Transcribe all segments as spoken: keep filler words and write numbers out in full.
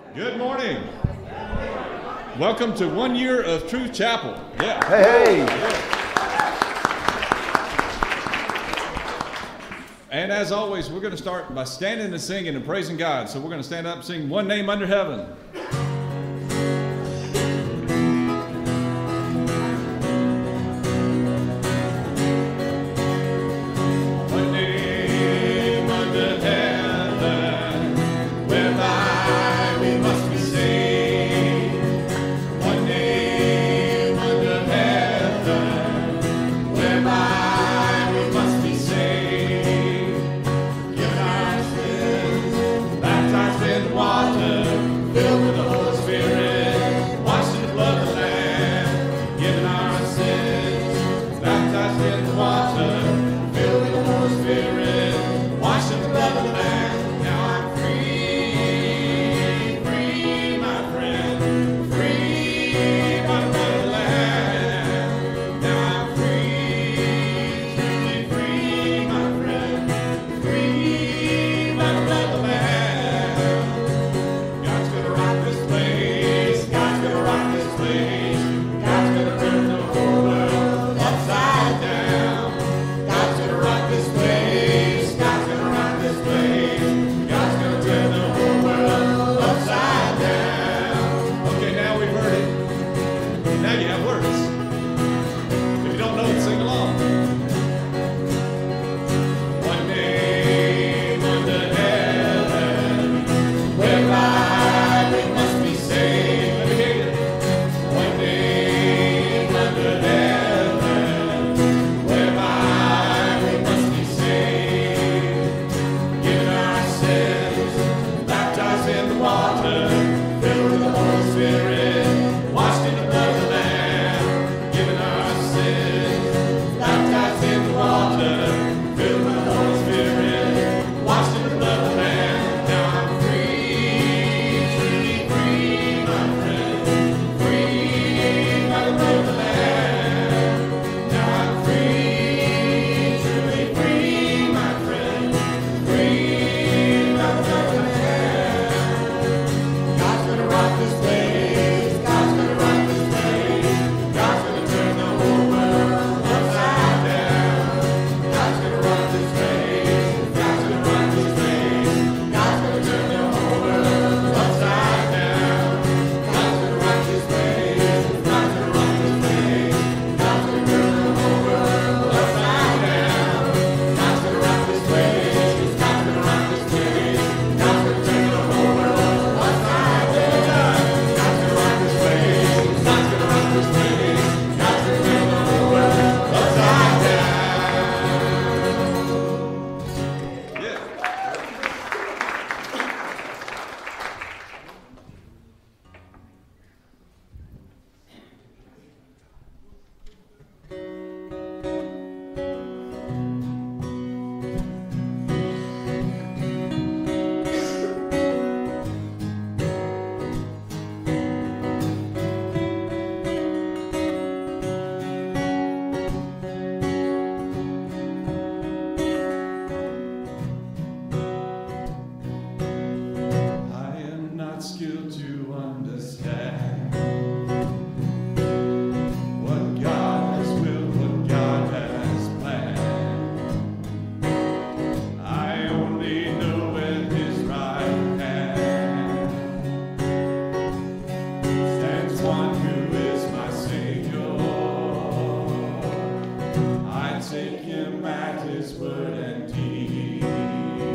Good morning. Welcome to one year of Truth Chapel. Yeah. Hey, hey. Yeah. And as always, we're going to start by standing and singing and praising God. So we're going to stand up and sing One Name Under Heaven.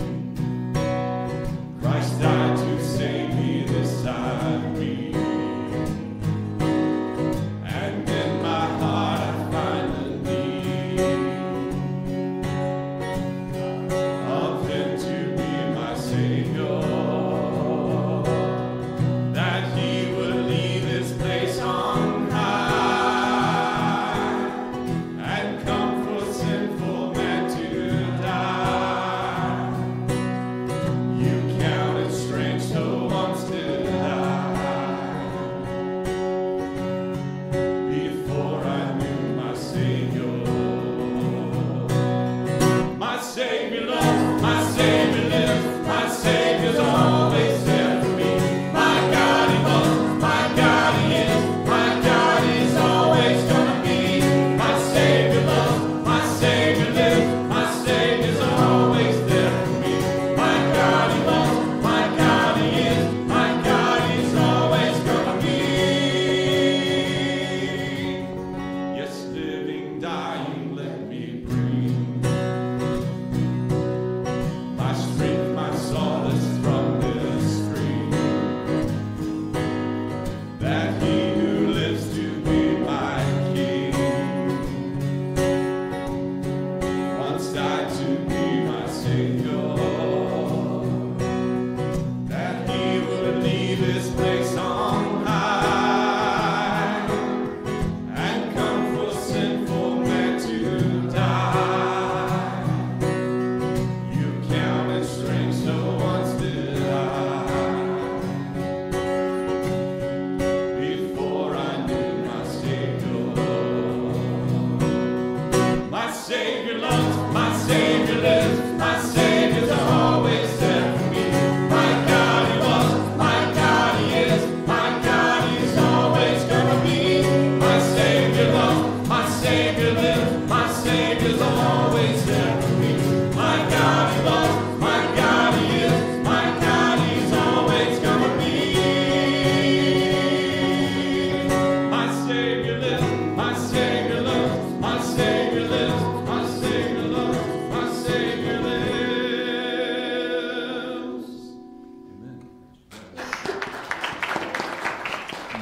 Christ died to save me this time.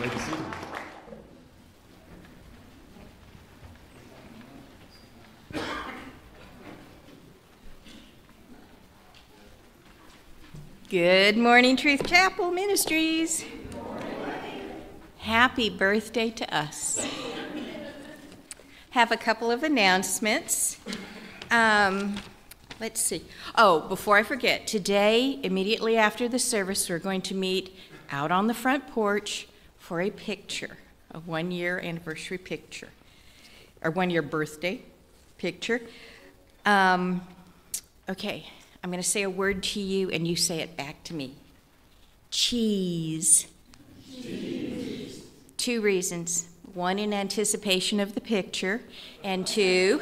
may be seated. Good morning, Truth Chapel Ministries. Happy birthday to us. Have a couple of announcements. Um, let's see. Oh, before I forget, today, immediately after the service, we're going to meet out on the front porch for a picture, a one-year anniversary picture, or one-year birthday picture. Um, okay. I'm going to say a word to you, and you say it back to me. Cheese. Cheese. Two reasons. One, in anticipation of the picture, and two,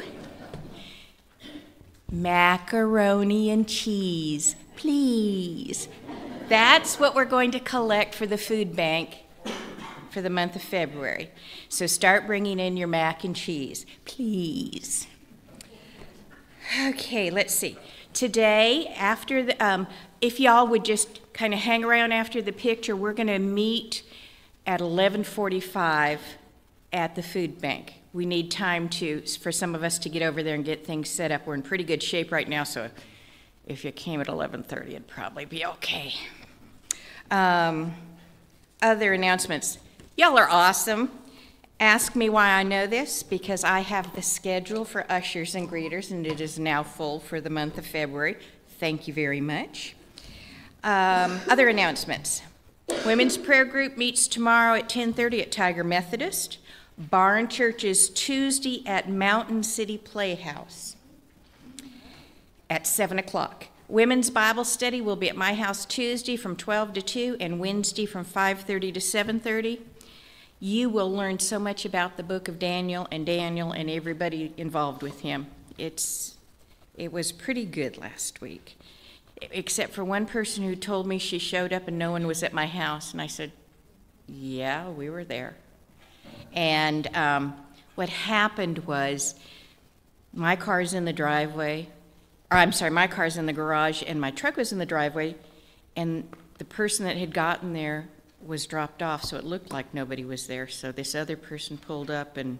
macaroni and cheese, please. That's what we're going to collect for the food bank for the month of February. So start bringing in your mac and cheese, please. Okay, let's see. Today, after the, um, if y'all would just kind of hang around after the picture, we're going to meet at eleven forty-five at the food bank. We need time to, for some of us to get over there and get things set up. We're in pretty good shape right now, so if you came at eleven thirty, it'd probably be okay. Um, other announcements. Y'all are awesome. Ask me why I know this, because I have the schedule for ushers and greeters, and it is now full for the month of February. Thank you very much. Um, other announcements. Women's prayer group meets tomorrow at ten thirty at Tiger Methodist. Barn Church is Tuesday at Mountain City Playhouse at seven o'clock. Women's Bible study will be at my house Tuesday from twelve to two and Wednesday from five thirty to seven thirty. You will learn so much about the book of Daniel and Daniel and everybody involved with him. It's, it was pretty good last week, except for one person who told me she showed up and no one was at my house. And I said, yeah, we were there. And um, what happened was my car's in the driveway, or I'm sorry, my car's in the garage and my truck was in the driveway, and the person that had gotten there was dropped off, so it looked like nobody was there. So this other person pulled up and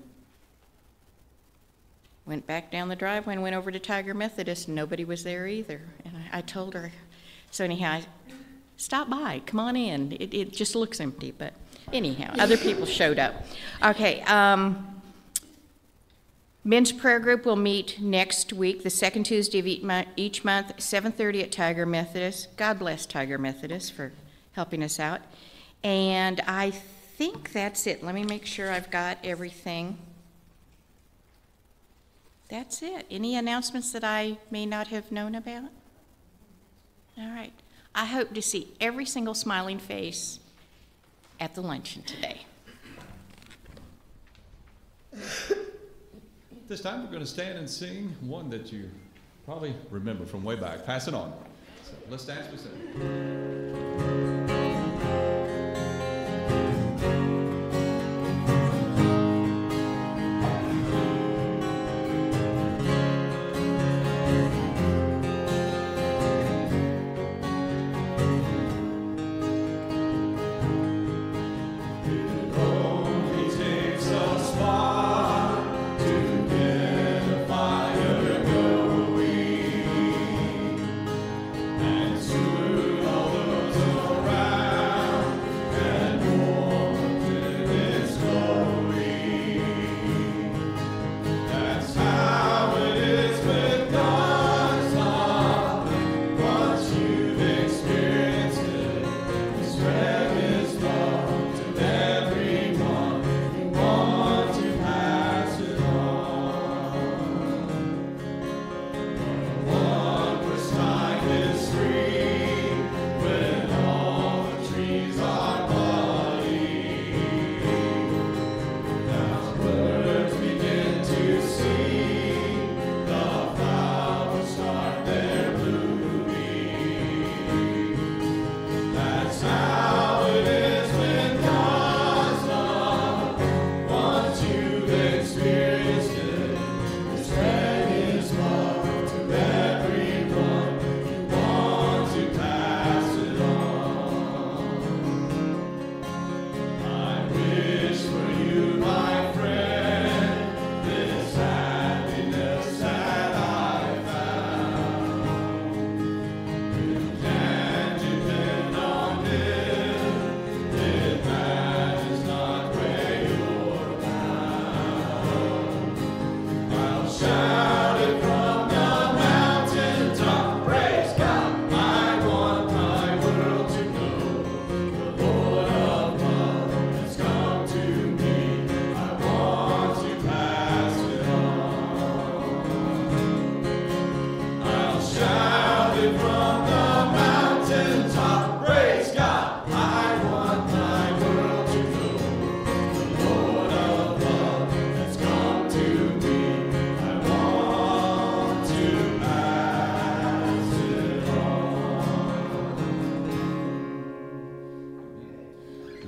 went back down the driveway and went over to Tiger Methodist, and nobody was there either. And I, I told her, so anyhow, I, stop by, come on in. It, it just looks empty, but anyhow, other people showed up. Okay, um, men's prayer group will meet next week, the second Tuesday of each month, each month, seven thirty at Tiger Methodist. God bless Tiger Methodist for helping us out. And I think that's it. Let me make sure I've got everything. That's it. Any announcements that I may not have known about? All right. I hope to see every single smiling face at the luncheon today. This time we're going to stand and sing one that you probably remember from way back. Pass it on. So let's dance with it. All the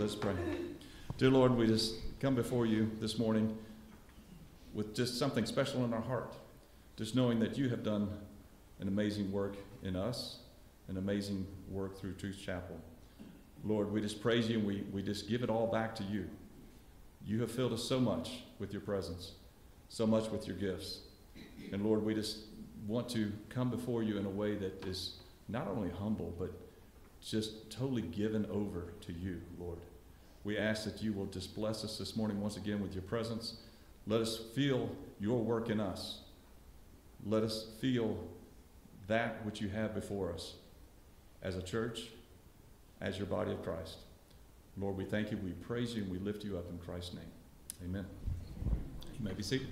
Let's pray. Dear Lord, we just come before you this morning with just something special in our heart, just knowing that you have done an amazing work in us, an amazing work through Truth Chapel. Lord, we just praise you and we, we just give it all back to you. You have filled us so much with your presence, so much with your gifts. And Lord, we just want to come before you in a way that is not only humble, but just totally given over to you, Lord. We ask that you will just bless us this morning once again with your presence. Let us feel your work in us. Let us feel that which you have before us as a church, as your body of Christ. Lord, we thank you, we praise you, and we lift you up in Christ's name. Amen. You may be seated.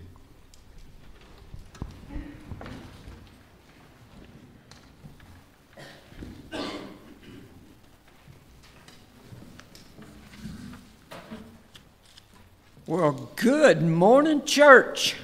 Well, good morning, church.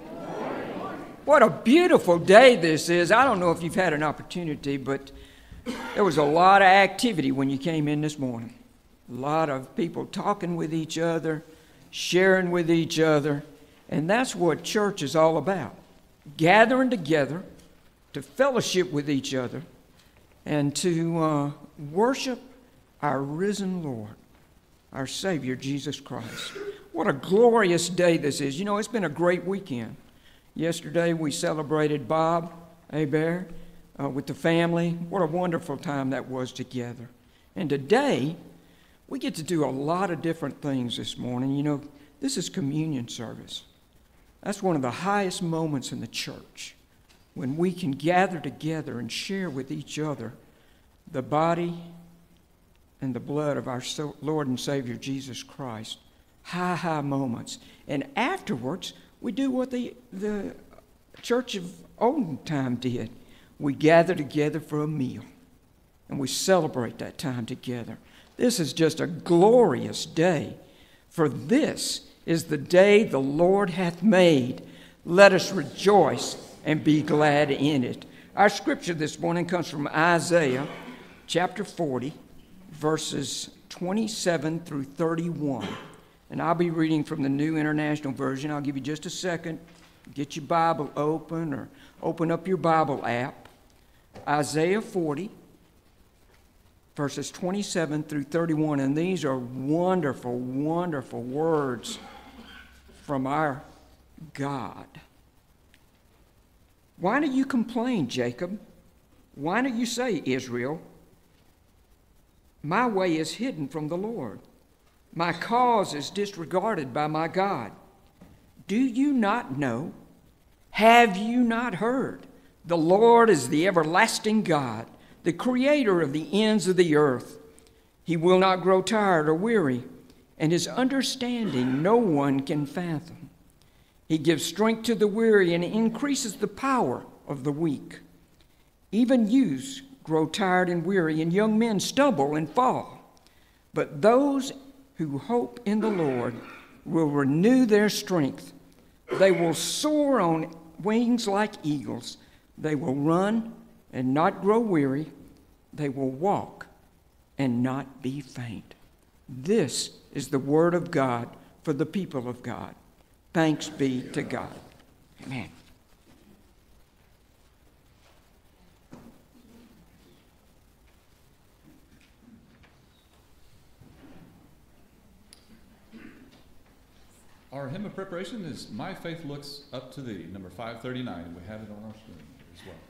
What a beautiful day this is. I don't know if you've had an opportunity, but there was a lot of activity when you came in this morning. A lot of people talking with each other, sharing with each other, and that's what church is all about. Gathering together to fellowship with each other and to uh, worship our risen Lord, our Savior, Jesus Christ. What a glorious day this is. You know, it's been a great weekend. Yesterday we celebrated Bob Hebert uh, with the family. What a wonderful time that was together. And today we get to do a lot of different things this morning. You know, this is communion service. That's one of the highest moments in the church, when we can gather together and share with each other the body and the blood of our Lord and Savior Jesus Christ. High, high moments. And afterwards, we do what the, the church of olden time did. We gather together for a meal, and we celebrate that time together. This is just a glorious day, for this is the day the Lord hath made. Let us rejoice and be glad in it. Our scripture this morning comes from Isaiah chapter forty, verses twenty-seven through thirty-one. And I'll be reading from the New International Version. I'll give you just a second. Get your Bible open or open up your Bible app. Isaiah forty, verses twenty-seven through thirty-one. And these are wonderful, wonderful words from our God. Why do you complain, Jacob? Why do you say, Israel? My way is hidden from the Lord. My cause is disregarded by my God. Do you not know? Have you not heard? The Lord is the everlasting God, the creator of the ends of the earth. He will not grow tired or weary, and his understanding no one can fathom. He gives strength to the weary and increases the power of the weak. Even youths grow tired and weary, and young men stumble and fall. But those who hope in the Lord will renew their strength. They will soar on wings like eagles. They will run and not grow weary. They will walk and not be faint. This is the word of God for the people of God. Thanks be to God. Amen. Our hymn of preparation is My Faith Looks Up to Thee, number five thirty-nine, and we have it on our screen as well.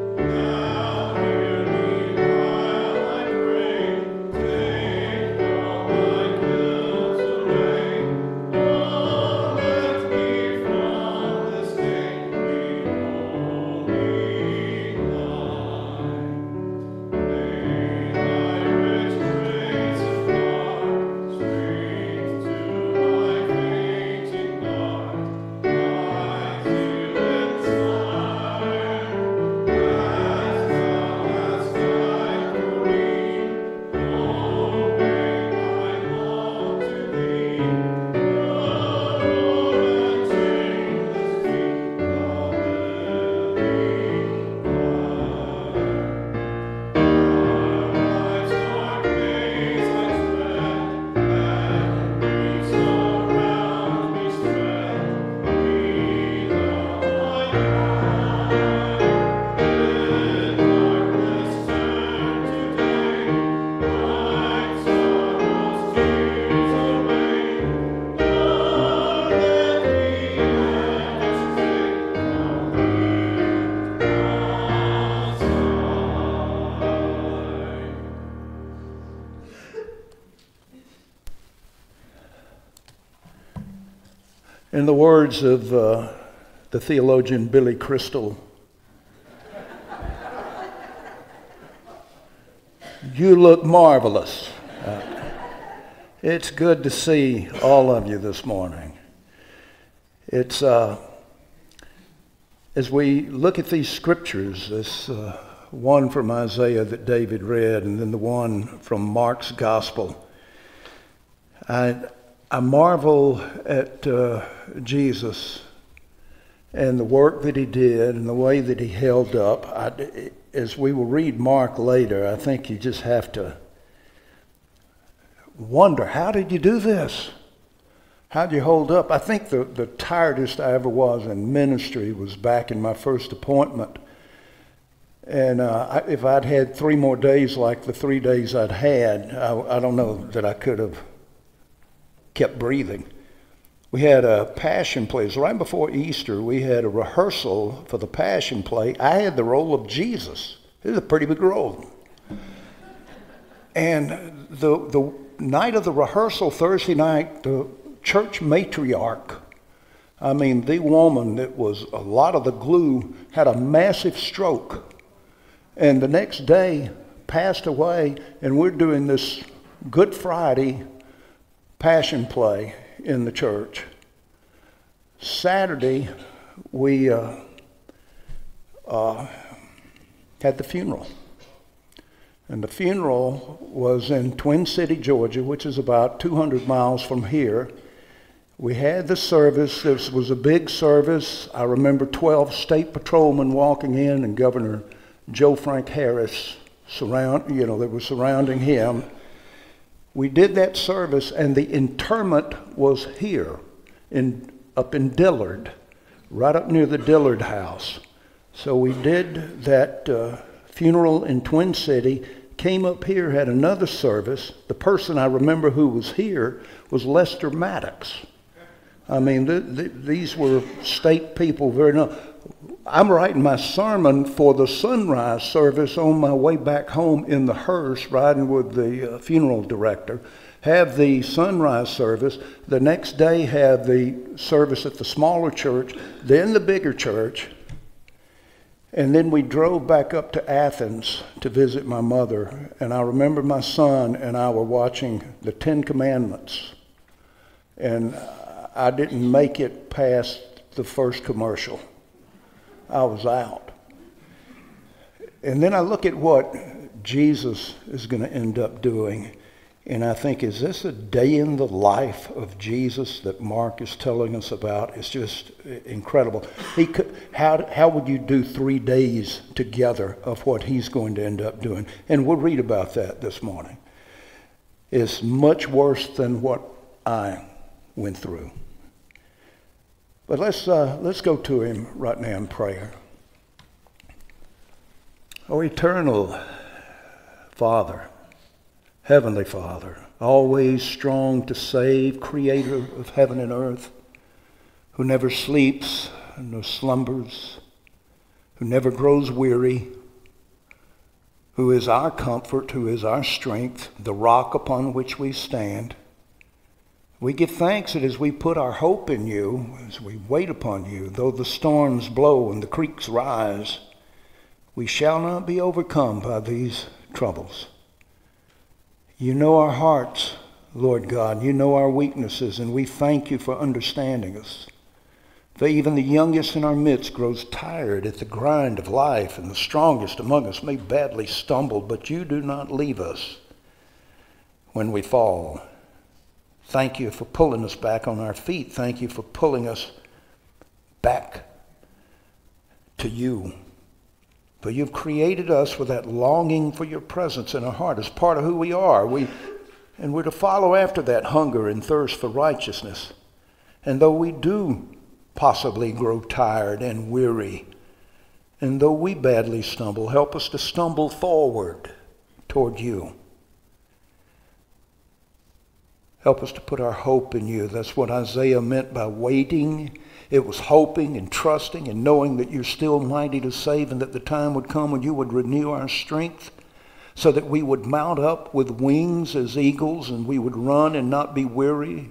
Take In the words of uh, the theologian Billy Crystal, you look marvelous. Uh, it's good to see all of you this morning. It's uh, as we look at these scriptures, this uh, one from Isaiah that David read, and then the one from Mark's Gospel, I, I marvel at uh, Jesus and the work that he did and the way that he held up. I, as we will read Mark later, I think you just have to wonder, how did you do this? How'd you hold up? I think the, the tiredest I ever was in ministry was back in my first appointment. And uh, I, if I'd had three more days like the three days I'd had, I, I don't know that I could have kept breathing. We had a passion play. It was right before Easter. We had a rehearsal for the passion play. I had the role of Jesus. It was a pretty big role. And the, the night of the rehearsal, Thursday night, the church matriarch, I mean, the woman that was a lot of the glue, had a massive stroke. And the next day passed away, and we're doing this Good Friday passion play in the church. Saturday, we uh, uh, had the funeral. And the funeral was in Twin City, Georgia, which is about two hundred miles from here. We had the service. This was a big service. I remember twelve state patrolmen walking in, and Governor Joe Frank Harris surround, you know, they were surrounding him. We did that service, and the interment was here, in up in Dillard, right up near the Dillard house. So we did that uh, funeral in Twin City, came up here, had another service. The person I remember who was here was Lester Maddox. I mean, th th these were state people. Very no. I'm writing my sermon for the sunrise service on my way back home in the hearse, riding with the uh, funeral director. Have the sunrise service. The next day have the service at the smaller church, then the bigger church. And then we drove back up to Athens to visit my mother. And I remember my son and I were watching the Ten Commandments. And I didn't make it past the first commercial. I was out. And then I look at what Jesus is going to end up doing. And I think, is this a day in the life of Jesus that Mark is telling us about? It's just incredible. He could, how, how would you do three days together of what he's going to end up doing? And we'll read about that this morning. It's much worse than what I went through. But let's, uh, let's go to him right now in prayer. Oh, eternal Father, Heavenly Father, always strong to save, creator of heaven and earth, who never sleeps nor slumbers, who never grows weary, who is our comfort, who is our strength, the rock upon which we stand. We give thanks that as we put our hope in you, as we wait upon you, though the storms blow and the creeks rise, we shall not be overcome by these troubles. You know our hearts, Lord God. You know our weaknesses, and we thank you for understanding us. For even the youngest in our midst grows tired at the grind of life, and the strongest among us may badly stumble, but you do not leave us when we fall. Thank you for pulling us back on our feet. Thank you for pulling us back to you. For you've created us with that longing for your presence in our heart as part of who we are. We, and we're to follow after that hunger and thirst for righteousness. And though we do possibly grow tired and weary, and though we badly stumble, help us to stumble forward toward you. Help us to put our hope in you. That's what Isaiah meant by waiting. It was hoping and trusting and knowing that you're still mighty to save, and that the time would come when you would renew our strength so that we would mount up with wings as eagles, and we would run and not be weary,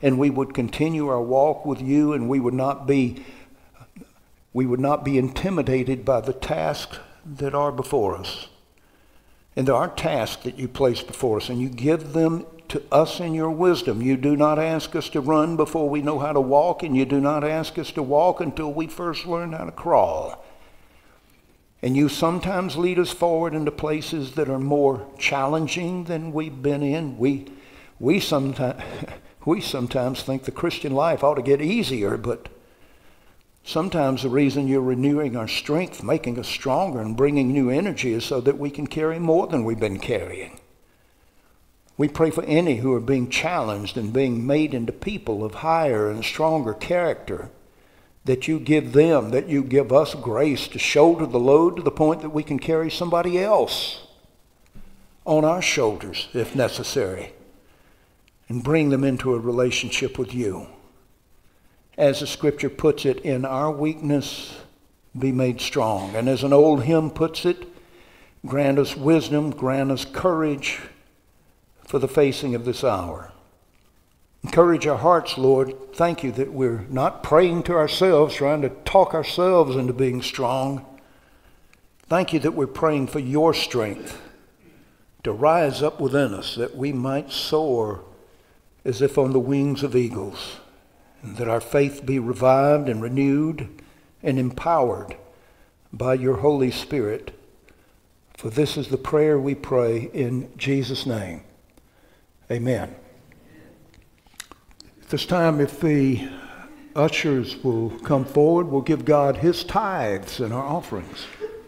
and we would continue our walk with you, and we would not be we would not be intimidated by the tasks that are before us. And there are tasks that you place before us, and you give them to us in your wisdom. You do not ask us to run before we know how to walk, and you do not ask us to walk until we first learn how to crawl. And you sometimes lead us forward into places that are more challenging than we've been in. We, we, sometimes, we sometimes think the Christian life ought to get easier, but sometimes the reason you're renewing our strength, making us stronger, and bringing new energy is so that we can carry more than we've been carrying. We pray for any who are being challenged and being made into people of higher and stronger character, that you give them, that you give us grace to shoulder the load to the point that we can carry somebody else on our shoulders if necessary, and bring them into a relationship with you. As the scripture puts it, in our weakness be made strong. And as an old hymn puts it, grant us wisdom, grant us courage for the facing of this hour. Encourage our hearts, Lord. Thank you that we're not praying to ourselves, trying to talk ourselves into being strong. Thank you that we're praying for your strength to rise up within us, that we might soar as if on the wings of eagles, and that our faith be revived and renewed and empowered by your Holy Spirit. For this is the prayer we pray in Jesus' name. Amen. At this time, if the ushers will come forward, we'll give God his tithes and our offerings.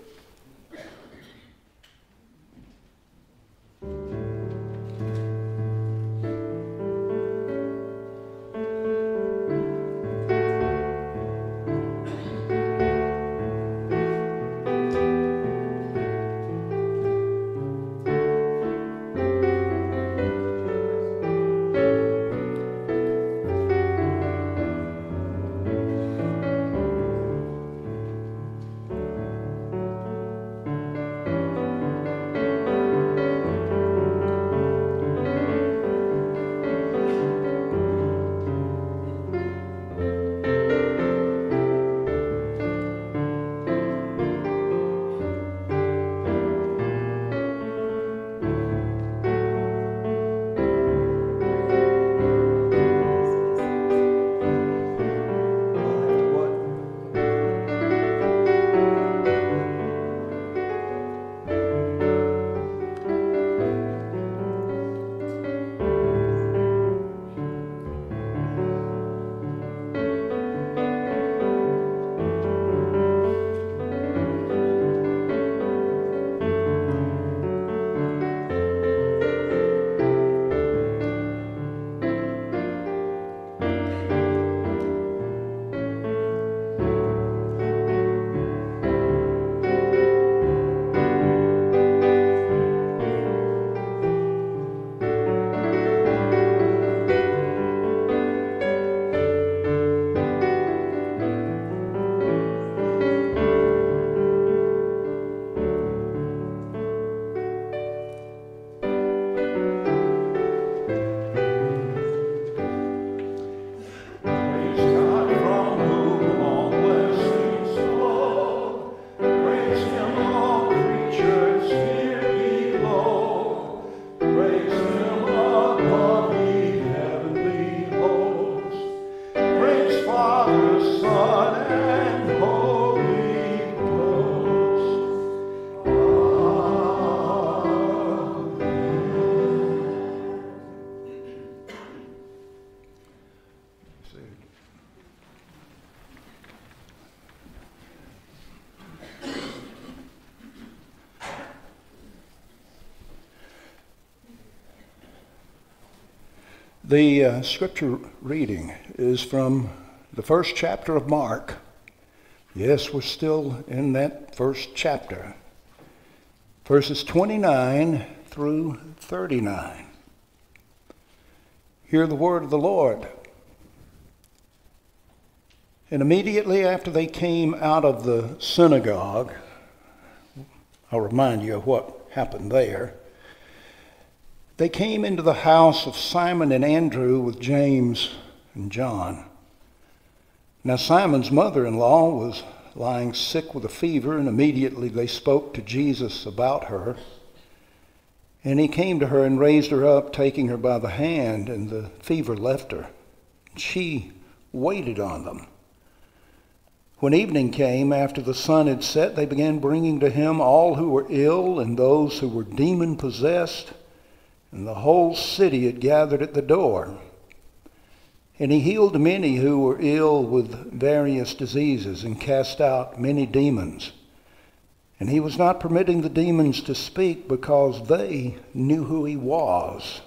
The uh, scripture reading is from the first chapter of Mark. Yes, we're still in that first chapter. Verses twenty-nine through thirty-nine. Hear the word of the Lord. And immediately after they came out of the synagogue, I'll remind you of what happened there. They came into the house of Simon and Andrew with James, and John. Now Simon's mother-in-law was lying sick with a fever, and immediately they spoke to Jesus about her. And he came to her and raised her up, taking her by the hand, and the fever left her. She waited on them. When evening came, after the sun had set, they began bringing to him all who were ill and those who were demon-possessed, and the whole city had gathered at the door. And he healed many who were ill with various diseases and cast out many demons. And he was not permitting the demons to speak because they knew who he was.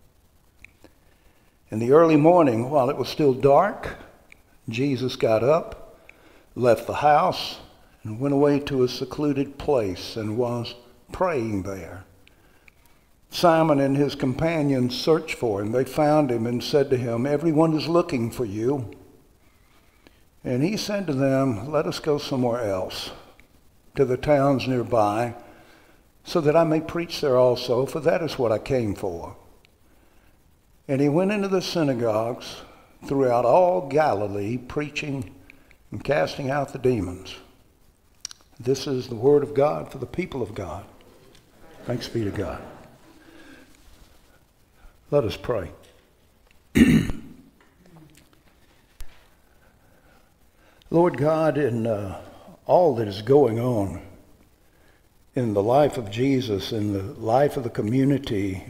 In the early morning, while it was still dark, Jesus got up, left the house, and went away to a secluded place and was praying there. Simon and his companions searched for him. They found him and said to him, "Everyone is looking for you." And he said to them, "Let us go somewhere else, to the towns nearby, so that I may preach there also, for that is what I came for." And he went into the synagogues throughout all Galilee, preaching and casting out the demons. This is the word of God for the people of God. Thanks be to God. Let us pray. Lord God, in uh, all that is going on in the life of Jesus, in the life of the community,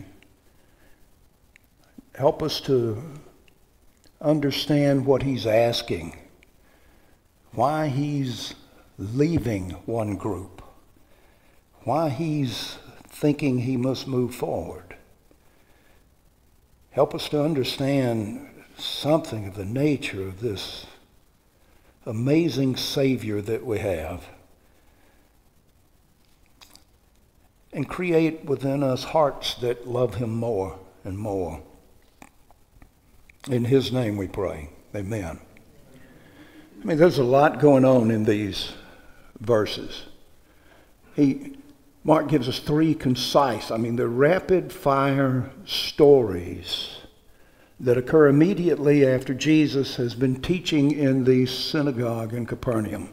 help us to understand what he's asking, why he's leaving one group, why he's thinking he must move forward. Help us to understand something of the nature of this amazing Savior that we have, and create within us hearts that love him more and more. In his name we pray. Amen. I mean, there's a lot going on in these verses. He, Mark gives us three concise, I mean, they're rapid-fire stories that occur immediately after Jesus has been teaching in the synagogue in Capernaum.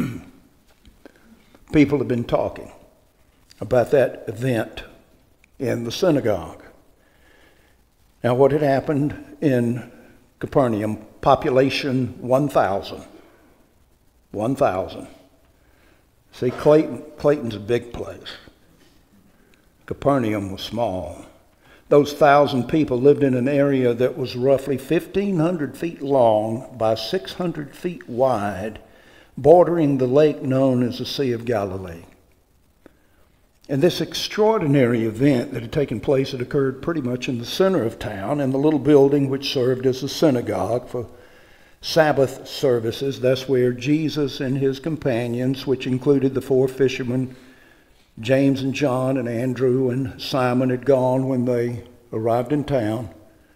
People have been talking about that event in the synagogue. Now, what had happened in Capernaum, population one thousand. one thousand. See, Clayton, Clayton's a big place. Capernaum was small. Those thousand people lived in an area that was roughly fifteen hundred feet long by six hundred feet wide, bordering the lake known as the Sea of Galilee. And this extraordinary event that had taken place had occurred pretty much in the center of town, in the little building which served as a synagogue for Sabbath services. That's where Jesus and his companions, which included the four fishermen, James and John and Andrew and Simon, had gone when they arrived in town.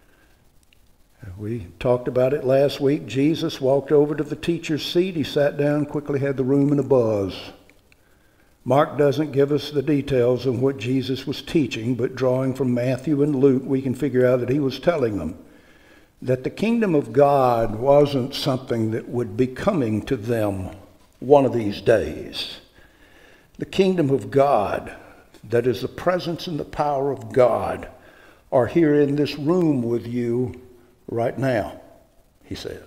We talked about it last week. Jesus walked over to the teacher's seat. He sat down, quickly had the room in a buzz. Mark doesn't give us the details of what Jesus was teaching, but drawing from Matthew and Luke, we can figure out that he was telling them that the kingdom of God wasn't something that would be coming to them one of these days. The kingdom of God, that is the presence and the power of God, are here in this room with you right now, he said.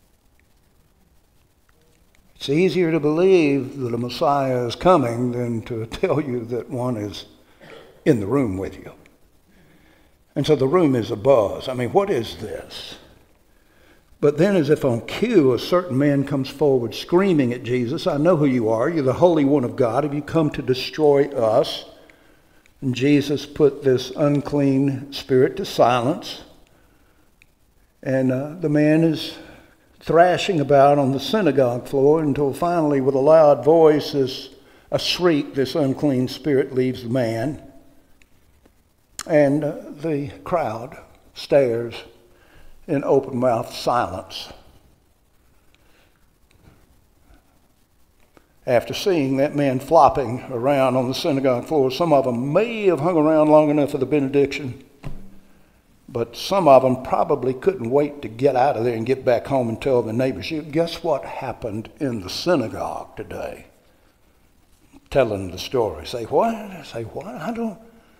It's easier to believe that a Messiah is coming than to tell you that one is in the room with you. And so the room is abuzz. I mean, what is this? But then, as if on cue, a certain man comes forward screaming at Jesus, "I know who you are. You're the Holy One of God. Have you come to destroy us?" And Jesus put this unclean spirit to silence. And uh, the man is thrashing about on the synagogue floor until finally, with a loud voice, this, a shriek, this unclean spirit leaves the man. And uh, the crowd stares in open-mouthed silence. After seeing that man flopping around on the synagogue floor, some of them may have hung around long enough for the benediction, but some of them probably couldn't wait to get out of there and get back home and tell the neighbors. Guess what happened in the synagogue today? Telling the story. Say, what? Say, what? I don't,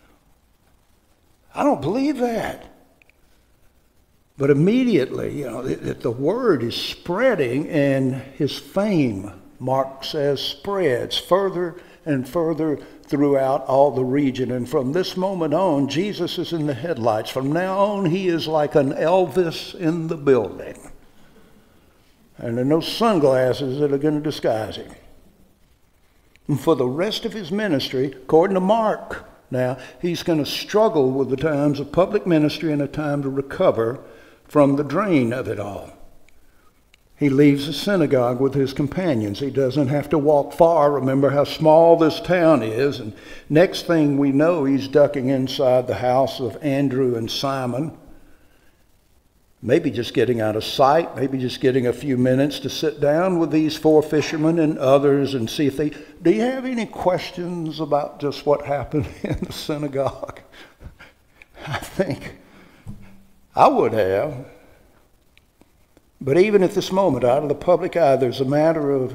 I don't believe that. But immediately, you know, that the word is spreading, and his fame, Mark says, spreads further and further throughout all the region. And from this moment on, Jesus is in the headlights. From now on, he is like an Elvis in the building. And there are no sunglasses that are going to disguise him. And for the rest of his ministry, according to Mark, now, he's going to struggle with the times of public ministry and a time to recover from the drain of it all. He leaves the synagogue with his companions. He doesn't have to walk far. Remember how small this town is. And next thing we know, he's ducking inside the house of Andrew and Simon. Maybe just getting out of sight, maybe just getting a few minutes to sit down with these four fishermen and others and see if they... Do you have any questions about just what happened in the synagogue? I think I would have. But even at this moment, out of the public eye, there's a matter of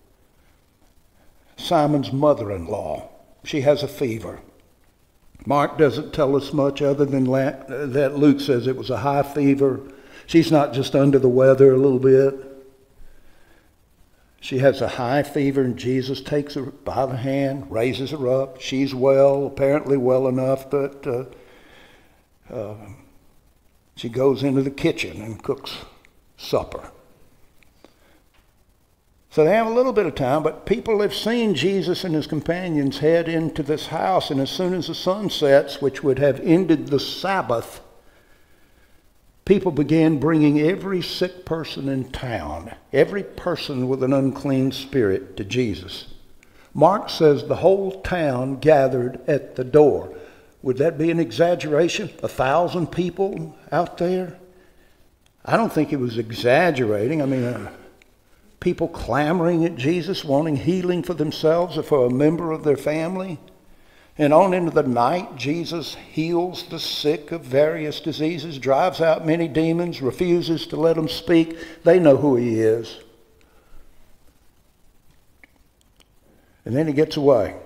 Simon's mother-in-law. She has a fever. Mark doesn't tell us much other than that Luke says it was a high fever. She's not just under the weather a little bit. She has a high fever, and Jesus takes her by the hand, raises her up. She's well, apparently well enough that uh, uh, she goes into the kitchen and cooks supper. So they have a little bit of time, but people have seen Jesus and his companions head into this house, and as soon as the sun sets, which would have ended the Sabbath, people began bringing every sick person in town, every person with an unclean spirit, to Jesus. Mark says the whole town gathered at the door. Would that be an exaggeration? A thousand people out there? I don't think he was exaggerating. I mean, uh, people clamoring at Jesus, wanting healing for themselves or for a member of their family. And on into the night, Jesus heals the sick of various diseases, drives out many demons, refuses to let them speak. They know who he is. And then he gets away.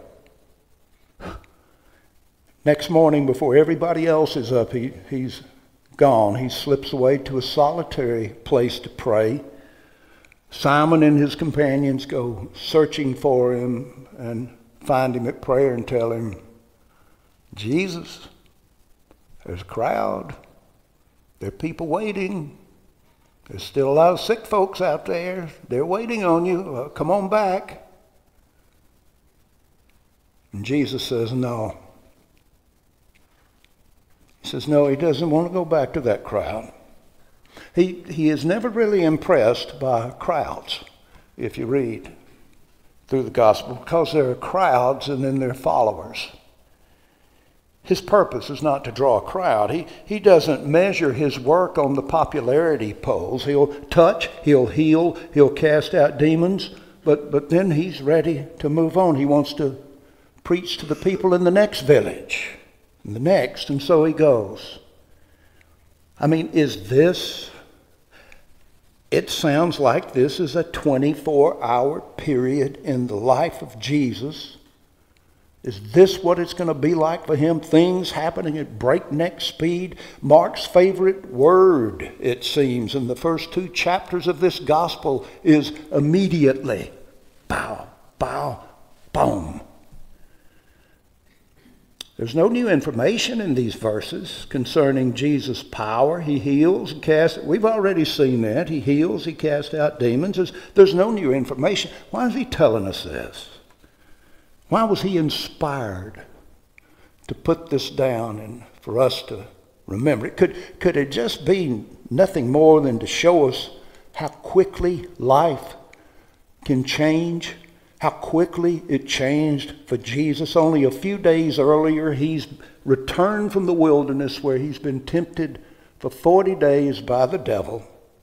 Next morning, before everybody else is up, he, he's gone. He slips away to a solitary place to pray. Simon and his companions go searching for him and find him at prayer and tell him, Jesus, there's a crowd. There are people waiting. There's still a lot of sick folks out there. They're waiting on you. Uh, come on back. And Jesus says, no. He says, no, he doesn't want to go back to that crowd. He, he is never really impressed by crowds, if you read through the gospel, because there are crowds and then there are followers. His purpose is not to draw a crowd. He, he doesn't measure his work on the popularity polls. He'll touch, he'll heal, he'll cast out demons, but, but then he's ready to move on. He wants to preach to the people in the next village, and the next, and so he goes. I mean, is this... It sounds like this is a twenty-four hour period in the life of Jesus. Is this what it's going to be like for him? Things happening at breakneck speed. Mark's favorite word, it seems, in the first two chapters of this gospel is immediately. Bow, bow, boom. There's no new information in these verses concerning Jesus' power. He heals and casts. We've already seen that. He heals, he casts out demons. There's, there's no new information. Why is he telling us this? Why was he inspired to put this down and for us to remember it? Could, could it just be nothing more than to show us how quickly life can change? How quickly it changed for Jesus. Only a few days earlier, he's returned from the wilderness where he's been tempted for forty days by the devil.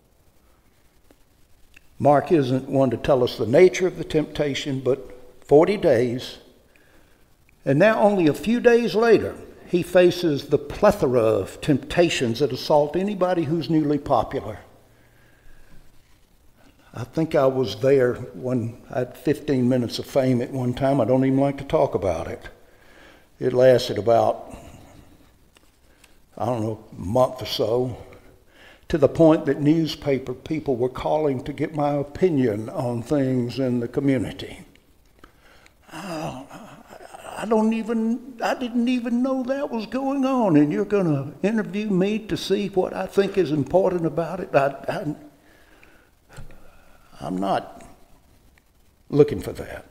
Mark isn't one to tell us the nature of the temptation, but forty days. And now only a few days later, he faces the plethora of temptations that assault anybody who's newly popular. I think I was there when I had fifteen minutes of fame at one time. I don't even like to talk about it. It lasted about, I don't know, a month or so, to the point that newspaper people were calling to get my opinion on things in the community. Oh, I don't even, I didn't even know that was going on, and you're going to interview me to see what I think is important about it? I, I, I'm not looking for that.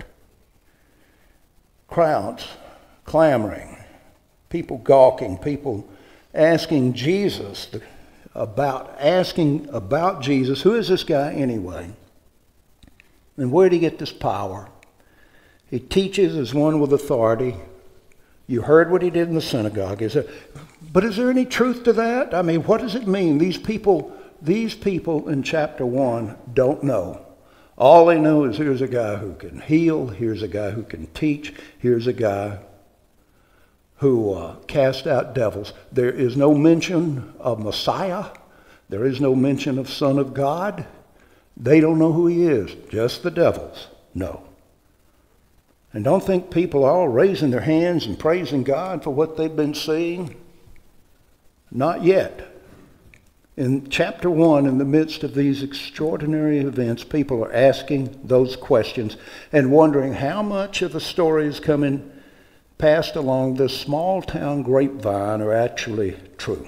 Crowds clamoring, people gawking, people asking Jesus about, asking about Jesus. Who is this guy anyway? And where did he get this power? He teaches as one with authority. You heard what he did in the synagogue. Is there, but is there any truth to that? I mean, what does it mean? These people, these people in chapter one don't know. All they know is here's a guy who can heal, here's a guy who can teach, here's a guy who uh, cast out devils. There is no mention of Messiah. There is no mention of Son of God. They don't know who he is. Just the devils know. And don't think people are all raising their hands and praising God for what they've been seeing. Not yet. In chapter one, in the midst of these extraordinary events, people are asking those questions and wondering how much of the stories coming passed along this small town grapevine are actually true.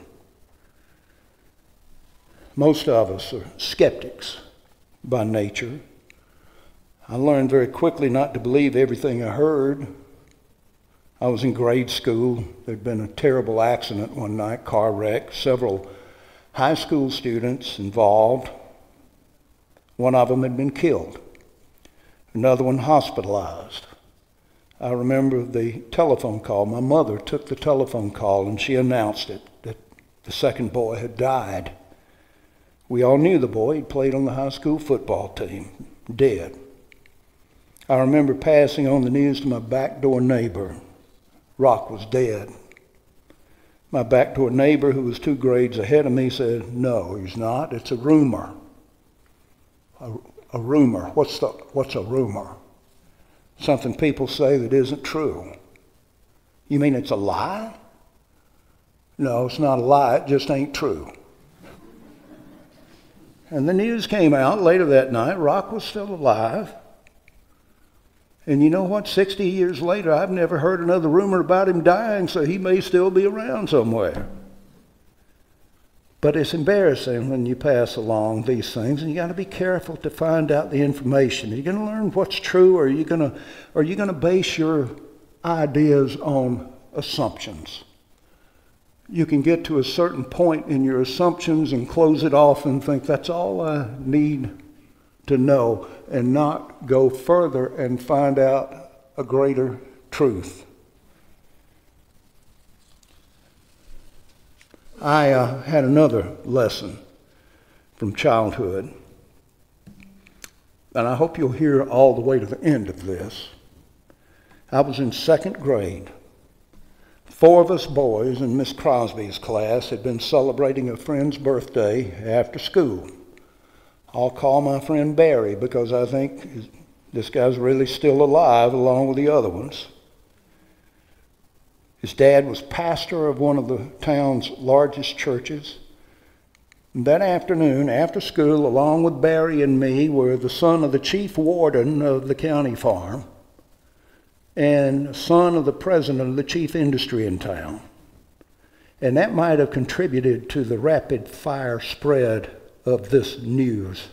Most of us are skeptics by nature. I learned very quickly not to believe everything I heard. I was in grade school. There'd been a terrible accident one night, car wreck, several high school students involved. One of them had been killed, another one hospitalized. I remember the telephone call. My mother took the telephone call and she announced it, that the second boy had died. We all knew the boy. He'd played on the high school football team, dead. I remember passing on the news to my back door neighbor. Rock was dead. My back door neighbor, who was two grades ahead of me, said, "No, he's not. It's a rumor." A, a rumor. What's the, what's a rumor? Something people say that isn't true. You mean it's a lie? No, it's not a lie. It just ain't true. And the news came out later that night. Rock was still alive. And you know what? sixty years later, I've never heard another rumor about him dying, so he may still be around somewhere. But it's embarrassing when you pass along these things, and you got to be careful to find out the information. Are you going to learn what's true, or are you going to, are you going to base your ideas on assumptions? You can get to a certain point in your assumptions and close it off and think that's all I need to know, and not go further and find out a greater truth. I uh, had another lesson from childhood, and I hope you'll hear all the way to the end of this. I was in second grade. Four of us boys in Miss Crosby's class had been celebrating a friend's birthday after school. I'll call my friend Barry because I think this guy's really still alive along with the other ones. His dad was pastor of one of the town's largest churches. And that afternoon, after school, along with Barry and me, were the son of the chief warden of the county farm and son of the president of the chief industry in town. And that might have contributed to the rapid fire spread of this news.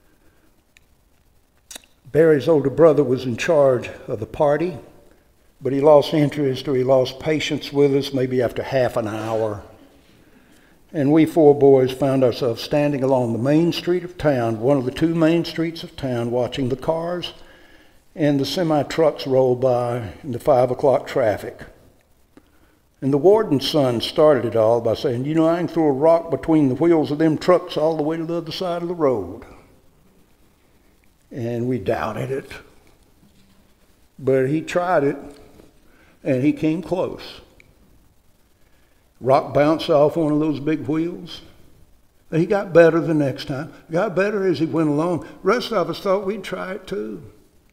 Barry's older brother was in charge of the party, but he lost interest or he lost patience with us maybe after half an hour. And we four boys found ourselves standing along the main street of town, one of the two main streets of town, watching the cars and the semi-trucks roll by in the five o'clock traffic. And the warden's son started it all by saying, "You know, I can throw a rock between the wheels of them trucks all the way to the other side of the road." And we doubted it. But he tried it, and he came close. Rock bounced off one of those big wheels. He got better the next time. Got better as he went along. The rest of us thought we'd try it too.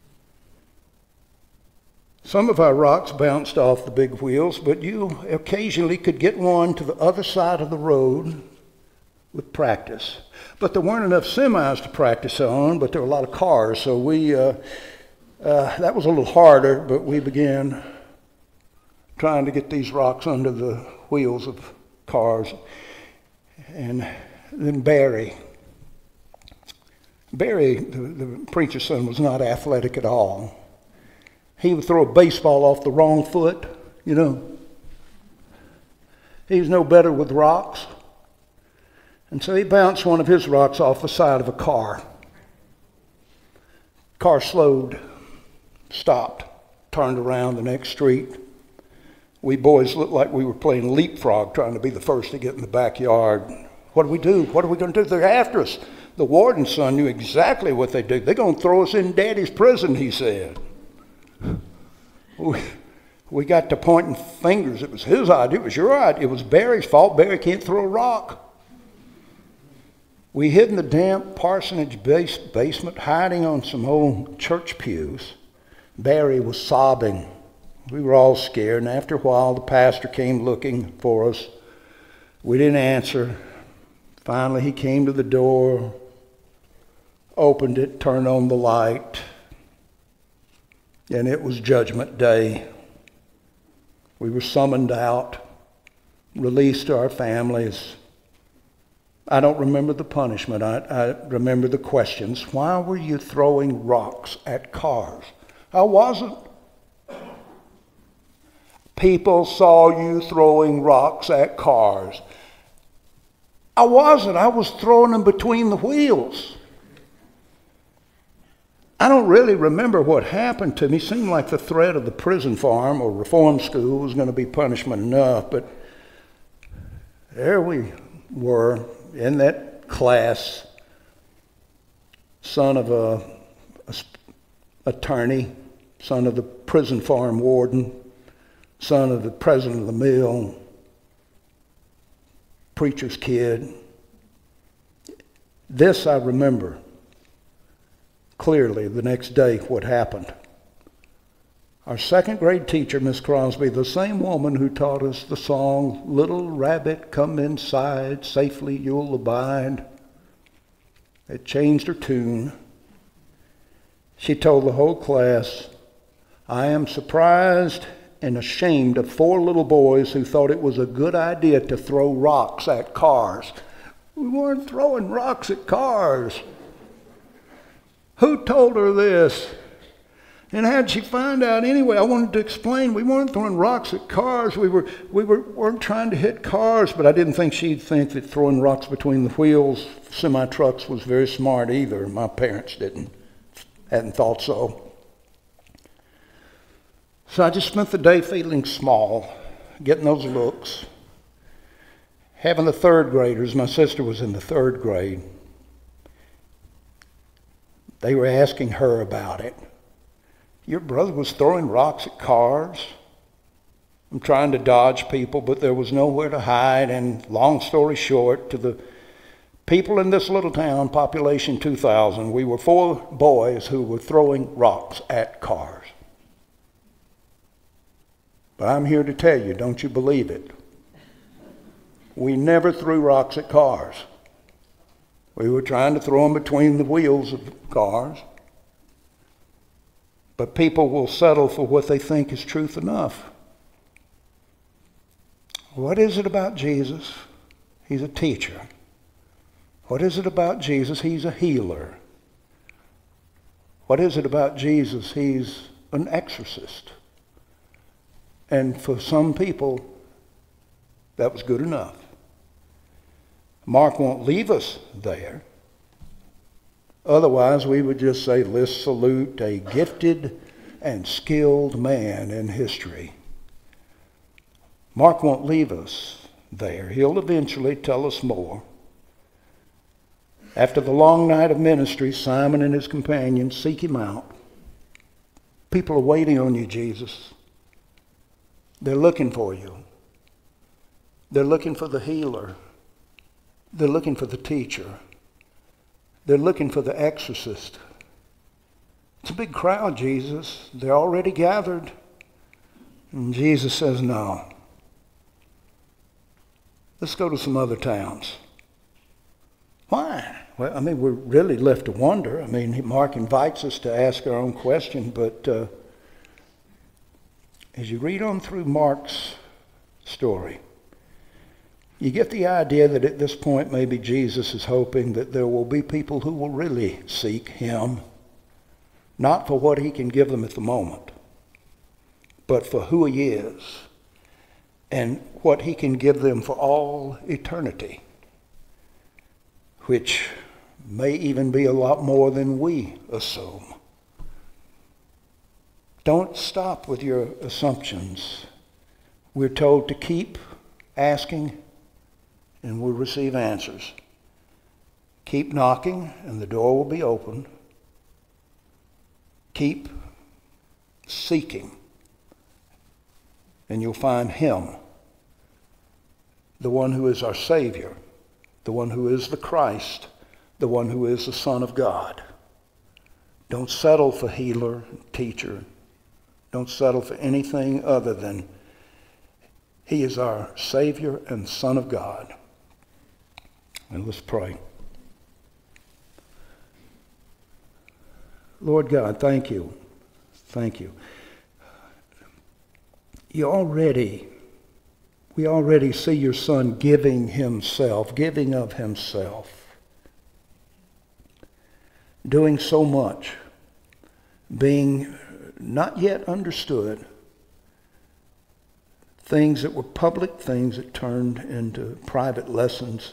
Some of our rocks bounced off the big wheels, but you occasionally could get one to the other side of the road with practice. But there weren't enough semis to practice on, but there were a lot of cars, so we uh, uh, that was a little harder, but we began trying to get these rocks under the wheels of cars. And then Barry. Barry, the, the preacher's son, was not athletic at all. He would throw a baseball off the wrong foot, you know. He was no better with rocks. And so he bounced one of his rocks off the side of a car. Car slowed, stopped, turned around the next street. We boys looked like we were playing leapfrog, trying to be the first to get in the backyard. What do we do? What are we going to do? They're after us. The warden's son knew exactly what they do. They're going to throw us in Daddy's prison, he said. We, we got to pointing fingers. It was his idea. It was your idea. It was Barry's fault. Barry can't throw a rock. We hid in the damp parsonage base, basement, hiding on some old church pews. Barry was sobbing. We were all scared, and after a while, the pastor came looking for us. We didn't answer. Finally, he came to the door, opened it, turned on the light, and it was Judgment Day. We were summoned out, released to our families. I don't remember the punishment. I, I remember the questions. Why were you throwing rocks at cars? I wasn't. People saw you throwing rocks at cars. I wasn't. I was throwing them between the wheels. I don't really remember what happened to me. It seemed like the threat of the prison farm or reform school was going to be punishment enough, but there we were in that class, son of a, a attorney, son of the prison farm warden, son of the president of the mill, preacher's kid. This I remember clearly the next day what happened. Our second grade teacher, Miss Crosby, the same woman who taught us the song, "Little Rabbit, Come Inside, Safely You'll Abide," it changed her tune. She told the whole class, "I am surprised and ashamed of four little boys who thought it was a good idea to throw rocks at cars." We weren't throwing rocks at cars. Who told her this? And how'd she find out anyway? I wanted to explain. We weren't throwing rocks at cars. We, were, we were, weren't trying to hit cars, but I didn't think she'd think that throwing rocks between the wheels of semi-trucks was very smart either. My parents didn't, hadn't thought so. So I just spent the day feeling small, getting those looks. Having the third graders, my sister was in the third grade. They were asking her about it. Your brother was throwing rocks at cars. I'm trying to dodge people, but there was nowhere to hide. And long story short, to the people in this little town, population two thousand, we were four boys who were throwing rocks at cars. But I'm here to tell you, don't you believe it? We never threw rocks at cars. We were trying to throw them between the wheels of cars. But people will settle for what they think is truth enough. What is it about Jesus? He's a teacher. What is it about Jesus? He's a healer. What is it about Jesus? He's an exorcist. And for some people, that was good enough. Mark won't leave us there. Otherwise, we would just say, let's salute a gifted and skilled man in history. Mark won't leave us there. He'll eventually tell us more. After the long night of ministry, Simon and his companions seek him out. People are waiting on you, Jesus. They're looking for you. They're looking for the healer. They're looking for the teacher. They're looking for the exorcist. It's a big crowd, Jesus. They're already gathered. And Jesus says, no. Let's go to some other towns. Why? Well, I mean, we're really left to wonder. I mean, Mark invites us to ask our own question, but uh, as you read on through Mark's story, you get the idea that at this point maybe Jesus is hoping that there will be people who will really seek him, not for what he can give them at the moment, but for who he is and what he can give them for all eternity, which may even be a lot more than we assume. Don't stop with your assumptions. We're told to keep asking and we'll receive answers. Keep knocking and the door will be opened. Keep seeking and you'll find him, the one who is our Savior, the one who is the Christ, the one who is the Son of God. Don't settle for healer, teacher. Don't settle for anything other than he is our Savior and Son of God. And let's pray. Lord God, thank you. Thank you. You already, we already see your Son giving himself, giving of himself, doing so much, being not yet understood, things that were public, things that turned into private lessons.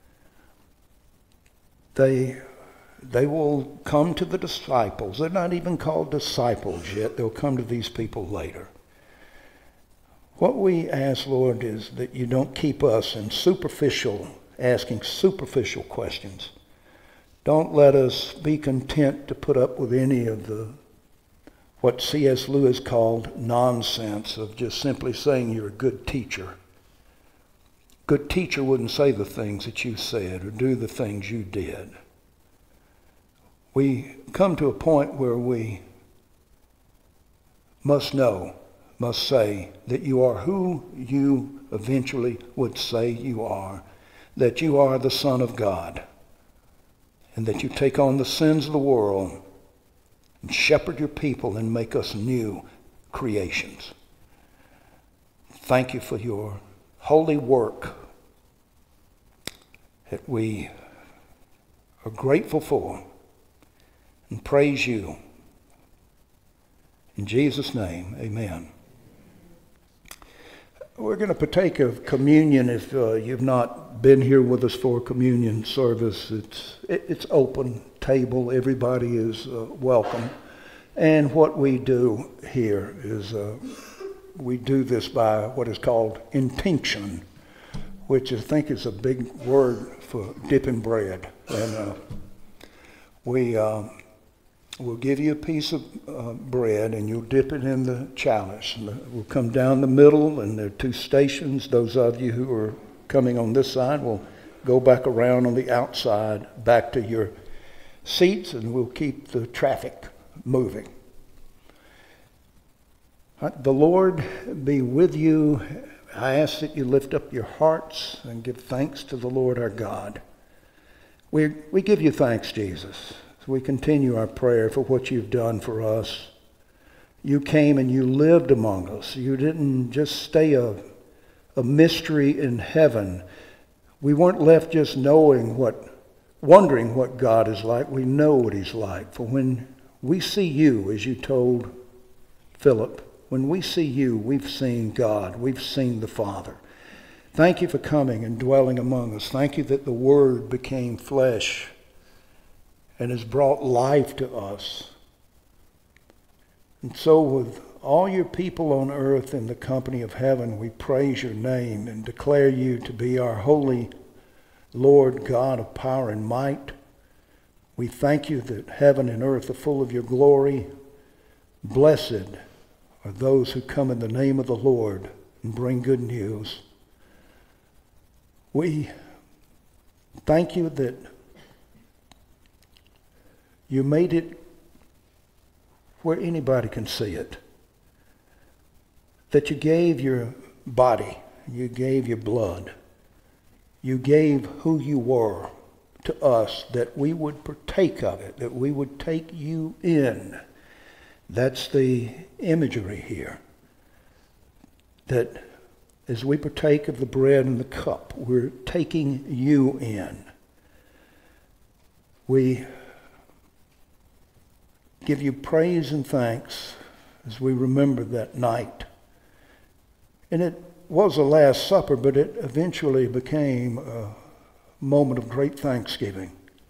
They, they will come to the disciples. They're not even called disciples yet. They'll come to these people later. What we ask, Lord, is that you don't keep us in superficial, asking superficial questions. Don't let us be content to put up with any of the, what C S Lewis called nonsense of just simply saying you're a good teacher. Good teacher wouldn't say the things that you said or do the things you did. We come to a point where we must know, must say that you are who you eventually would say you are, that you are the Son of God, and that you take on the sins of the world and shepherd your people and make us new creations. Thank you for your holy work that we are grateful for and praise you. In Jesus' name, amen. We're going to partake of communion. If uh, you've not been here with us for communion service, it's it, it's open table. Everybody is uh, welcome. And what we do here is uh, we do this by what is called intinction, which I think is a big word for dipping bread. And uh, we uh, we'll give you a piece of uh, bread and you'll dip it in the chalice. And we'll come down the middle and there are two stations. Those of you who are coming on this side will go back around on the outside back to your seats and we'll keep the traffic moving. The Lord be with you. I ask that you lift up your hearts and give thanks to the Lord our God. We, we give you thanks, Jesus. We continue our prayer for what you've done for us. You came and you lived among us. You didn't just stay a, a mystery in heaven. We weren't left just knowing what, wondering what God is like. We know what he's like. For when we see you, as you told Philip, when we see you, we've seen God. We've seen the Father. Thank you for coming and dwelling among us. Thank you that the Word became flesh and has brought life to us. And so with all your people on earth in the company of heaven, we praise your name and declare you to be our holy Lord God of power and might. We thank you that heaven and earth are full of your glory. Blessed are those who come in the name of the Lord and bring good news. We thank you that you made it where anybody can see it. That you gave your body, you gave your blood, you gave who you were to us, that we would partake of it, that we would take you in. That's the imagery here. That as we partake of the bread and the cup, we're taking you in. We give you praise and thanks as we remember that night. And it was a Last Supper, but it eventually became a moment of great thanksgiving.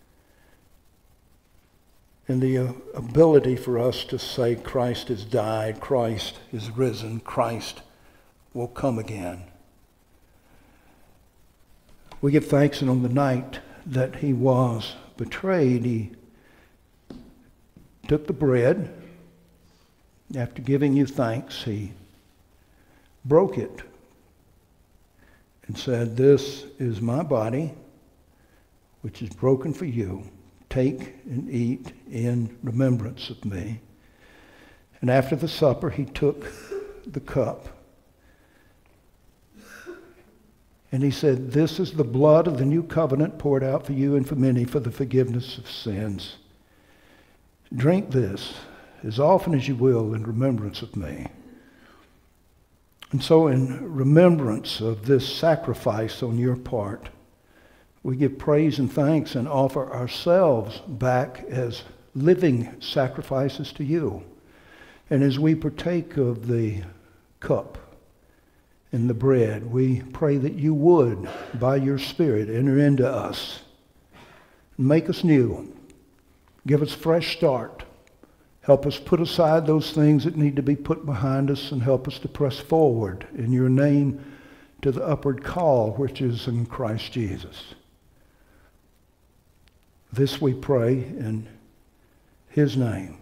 And the uh, ability for us to say Christ has died, Christ is risen, Christ will come again. We give thanks, and on the night that he was betrayed, he took the bread. After giving you thanks, he broke it and said, "This is my body, which is broken for you. Take and eat in remembrance of me." And after the supper, he took the cup. And he said, "This is the blood of the new covenant poured out for you and for many for the forgiveness of sins. Drink this as often as you will in remembrance of me." And so in remembrance of this sacrifice on your part, we give praise and thanks and offer ourselves back as living sacrifices to you. And as we partake of the cup and the bread, we pray that you would, by your Spirit, enter into us, make us new, give us fresh start, help us put aside those things that need to be put behind us, and help us to press forward in your name to the upward call which is in Christ Jesus. This we pray in his name.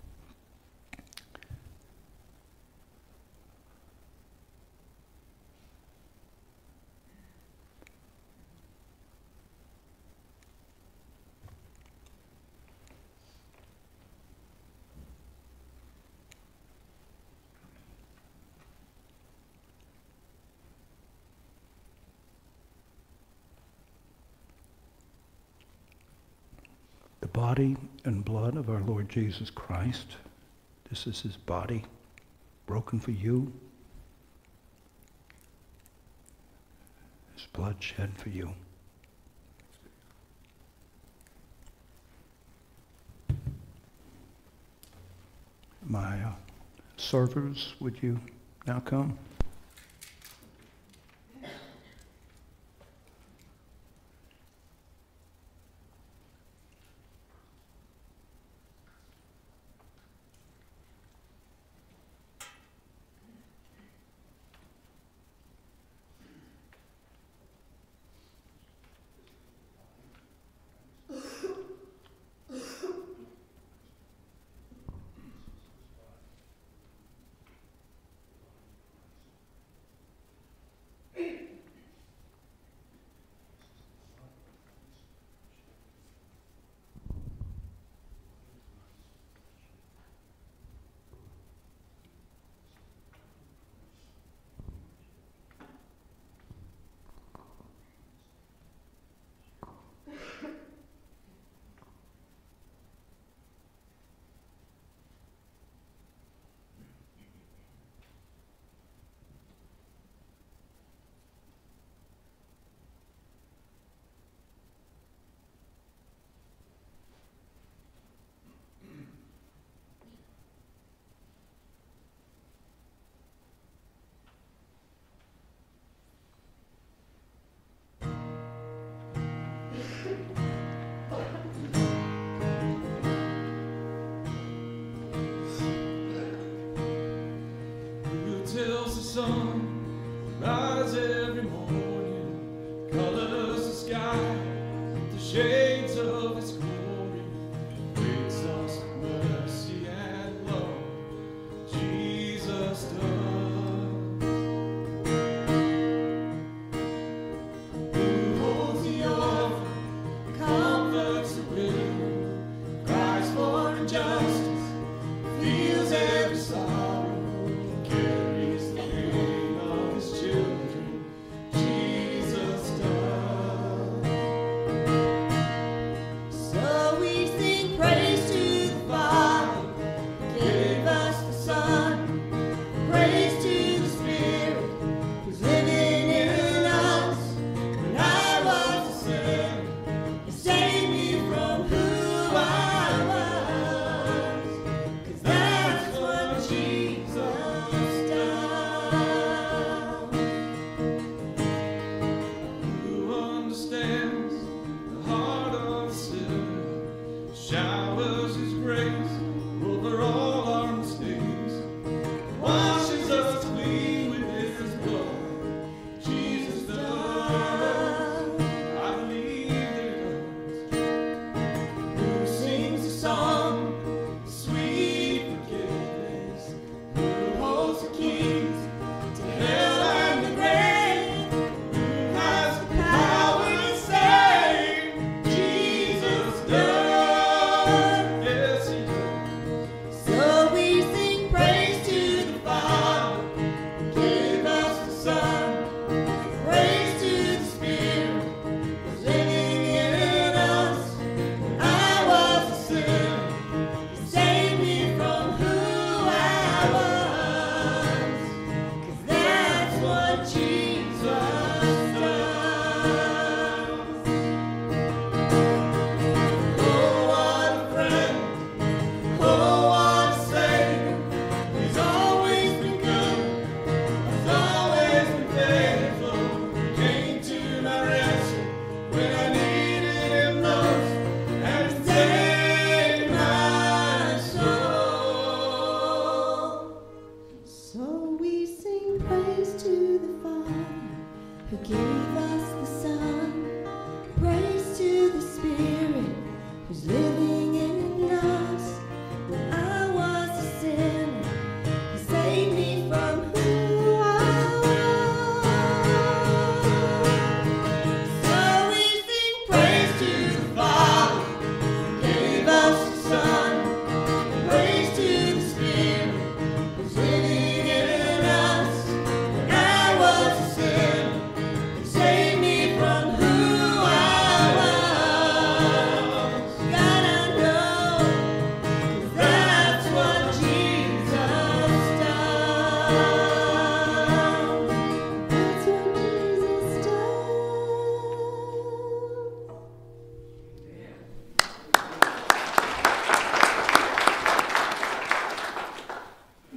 The body and blood of our Lord Jesus Christ. This is his body broken for you. His blood shed for you. My uh, servers, would you now come? sun rise every morning, colors the sky, the shades of his glory, breaks us with mercy and love. Jesus does.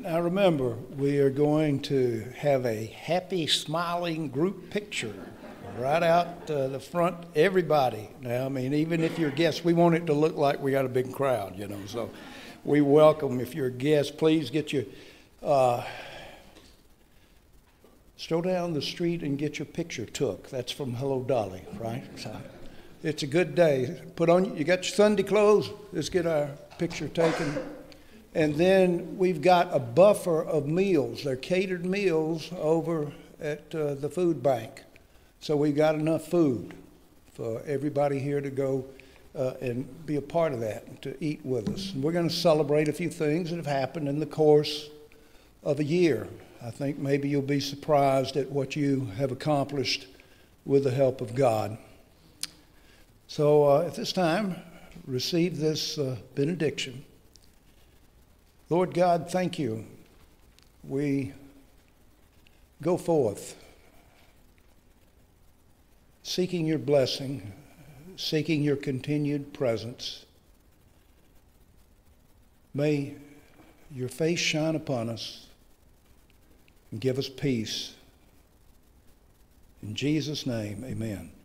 Now remember, we are going to have a happy, smiling group picture right out uh, the front. Everybody. Now, I mean, even if you're guests, we want it to look like we got a big crowd, you know. So we welcome, if you're a guest, please get your, uh, stroll down the street and get your picture took. That's from Hello Dolly, right? So it's a good day. Put on, you got your Sunday clothes? Let's get our picture taken. And then we've got a buffer of meals. They're catered meals over at uh, the food bank. So we've got enough food for everybody here to go uh, and be a part of that, to eat with us. And we're going to celebrate a few things that have happened in the course of a year. I think maybe you'll be surprised at what you have accomplished with the help of God. So uh, at this time, receive this uh, benediction. Lord God, thank you. We go forth seeking your blessing, seeking your continued presence. May your face shine upon us and give us peace. In Jesus' name, amen.